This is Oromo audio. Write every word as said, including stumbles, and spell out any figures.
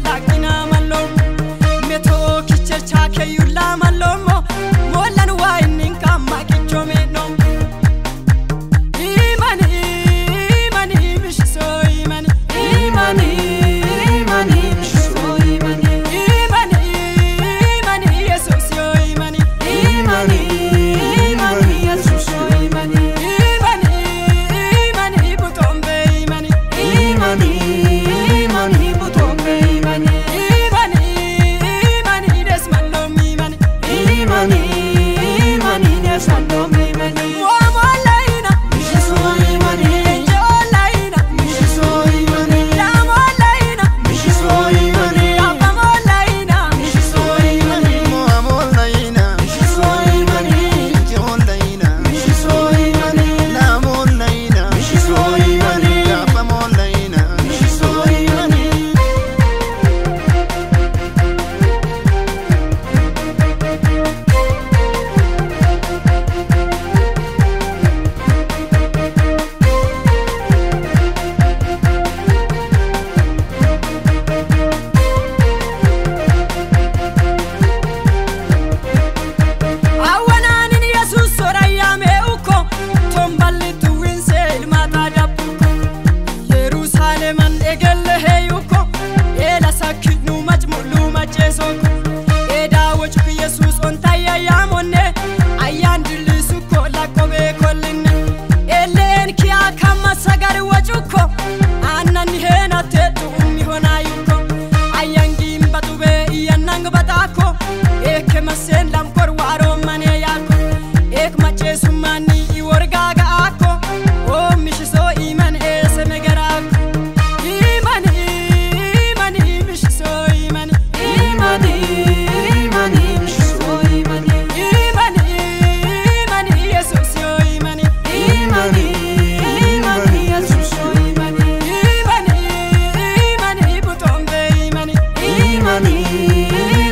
lakina malom meto kicher chake yulla malomo molan wainin kama kichome nom imani imani bisho imani imani imani bisho imani imani imani yesus yo imani imani imani yesus yo imani imani imani butombe imani imani imani butombe imani imani imani desmalo imani imani imani desmalo imani wa malaina bisho imani jolaina bisho imani la malaina bisho imani apa malaina bisho imani wa malaina bisho imani jolaina bisho imani la malaina bisho imani apa malaina bisho imani Awanan yesus soraya meuko tombali tuwinse ilmata dapuko Jerusalem an egelle heyuko ela sakinu majmulu majesoko eda wochku yesus on taya yamonne ayan dilisuko lakobe kollinne elen kiya kama sagar wajuko anan hena tetu ummi honayuko ayangi mbatube yanang batako ek masen lam korwaro mane yako ek machesu mani iworgaga ako o mishiso iman ese megarako imani imani mishiso imani imani imani mishiso imani imani imani yesus yo imani imani imani yesus yo imani imani imani butombe imani imani